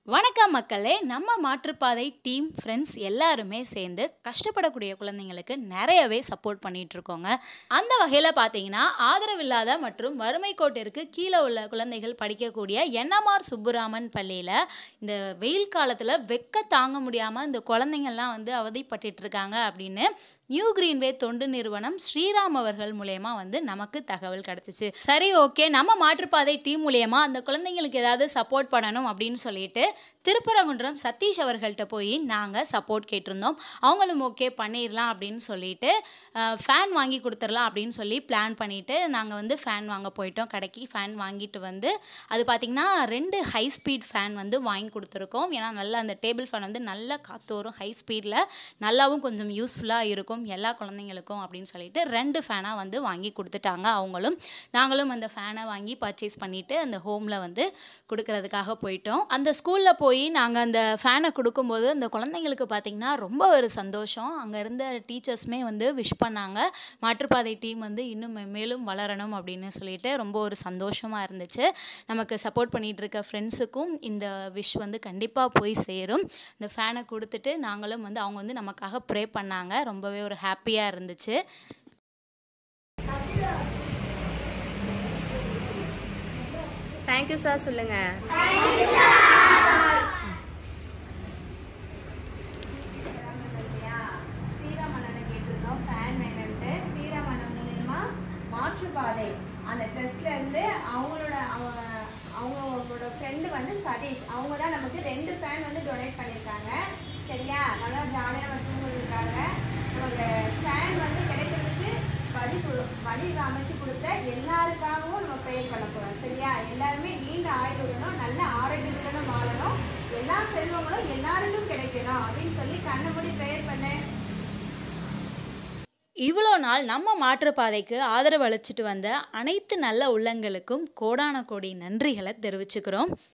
வணக்கம் மக்களே, நம்ம மாற்றுப்பாதை டீம் ஃப்ரெண்ட்ஸ் எல்லாருமே சேர்ந்து கஷ்டப்படக்கூடிய குழந்தைங்களுக்கு நிறையவே சப்போர்ட் பண்ணிட்டு இருக்கோங்க. அந்த வகையில் பார்த்தீங்கன்னா, ஆதரவில்லாத மற்றும் வறுமை கோட்டிற்கு கீழே உள்ள குழந்தைகள் படிக்கக்கூடிய என்எம்ஆர் சுப்புராமன் பள்ளியில் இந்த வெயில் காலத்தில் வெக்க தாங்க முடியாமல் இந்த குழந்தைங்கள்லாம் அவதிப்பட்டு இருக்காங்க அப்படின்னு நியூ கிரீன்வே தொண்டு நிறுவனம் ஸ்ரீராம் அவர்கள் மூலயமா நமக்கு தகவல் கிடச்சிச்சு. சரி, ஓகே, நம்ம மாற்றுப்பாதை டீம் மூலயமா அந்த குழந்தைங்களுக்கு ஏதாவது சப்போர்ட் பண்ணணும் அப்படின்னு சொல்லிட்டு திருப்பரங்குன்றம் சதீஷ் அவர்கள்ட்ட போய் நாங்கள் சப்போர்ட் கேட்டிருந்தோம். அவங்களும் ஓகே பண்ணிடலாம் அப்படின்னு சொல்லிட்டு ஃபேன் வாங்கி கொடுத்துடலாம் அப்படின்னு சொல்லி பிளான் பண்ணிவிட்டு நாங்கள் ஃபேன் வாங்க போயிட்டோம். கடைக்கு ஃபேன் வாங்கிட்டு அது பார்த்திங்கன்னா 2 ஹை ஸ்பீட் ஃபேன் வாங்கி கொடுத்துருக்கோம். ஏன்னா நல்லா அந்த டேபிள் ஃபேன் நல்லா காற்று வரும், ஹை ஸ்பீடில் நல்லாவும் கொஞ்சம் யூஸ்ஃபுல்லாக இருக்கும் எல்லா குழந்தைங்களுக்கும் அப்படின்னு சொல்லிட்டு 2 ஃபேனாக வாங்கி கொடுத்துட்டாங்க அவங்களும். நாங்களும் அந்த ஃபேனை வாங்கி பர்ச்சேஸ் பண்ணிவிட்டு அந்த ஹோமில் கொடுக்கறதுக்காக போயிட்டோம். அந்த ஸ்கூலில் போய் நாங்கள் அந்த ஃபேனை கொடுக்கும்போது அந்த குழந்தைங்களுக்கு பார்த்திங்கன்னா ரொம்ப ஒரு சந்தோஷம். அங்கே இருந்த டீச்சர்ஸுமே விஷ் பண்ணாங்க, மாற்றுப்பாதை டீம் இன்னும் மேலும் வளரணும் அப்படின்னு சொல்லிட்டு ரொம்ப ஒரு சந்தோஷமாக இருந்துச்சு. நமக்கு சப்போர்ட் பண்ணிகிட்டு இருக்க ஃப்ரெண்ட்ஸுக்கும் இந்த விஷ் கண்டிப்பாக போய் சேரும். இந்த ஃபேனை கொடுத்துட்டு நாங்களும் அவங்க நமக்காக ப்ரே பண்ணாங்க. ரொம்பவே ஒரு ஹாப்பியாக இருந்துச்சு. Thank you sir. சொல்லுங்கள். மாற்றுப்பாதை அந்த டெஸ்ட்ல இருந்து அவங்களோட ஃப்ரெண்டு சதீஷ் அவங்க தான் நமக்கு 2 ஃபேன் டொனேட் பண்ணியிருக்காங்க. சரியா, நல்லா ஜாலியாக தூங்குறதுக்காக நமக்கு ஃபேன் கிடைக்கிறதுக்கு வழி அமைச்சு கொடுத்த எல்லாருக்காகவும் நம்ம ப்ரேயர் பண்ண போகிறோம். சரியா, எல்லாருமே நீண்ட ஆயுளுடனும் நல்ல ஆரோக்கியத்துடனும் வாழணும், எல்லா செல்வங்களும் எல்லாருக்கும் கிடைக்கணும் அப்படின்னு சொல்லி கண்ணை மூடி ப்ரேயர் பண்ணேன். இவ்வளோ நாள் நம்ம மாற்றுப்பாதைக்கு ஆதரவு அளிச்சிட்டு வந்த அனைத்து நல்ல உள்ளங்களுக்கும் கோடான கோடி நன்றிகளை தெரிவிச்சுக்கிறோம்.